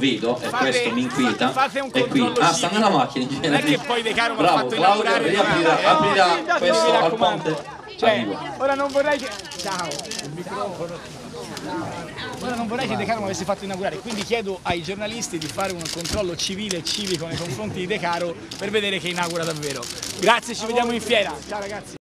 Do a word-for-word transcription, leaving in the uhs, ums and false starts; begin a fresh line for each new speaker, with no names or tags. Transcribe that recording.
vedo e
fate,
questo mi inquieta.
Fate un
è qui. Ah, sta nella macchina.
Non è che poi De Caro mi ha
bravo
fatto
Claudio,
inaugurare.
riapri da, apri da questo
mi
al
raccomando.
ponte.
Cioè,
Arrivo.
ora non vorrei che... Ciao, il microfono. Ora non vorrei che De Caro mi avesse fatto inaugurare, quindi chiedo ai giornalisti di fare un controllo civile e civico nei confronti di De Caro per vedere che inaugura davvero. Grazie, ci vediamo in fiera. Ciao ragazzi.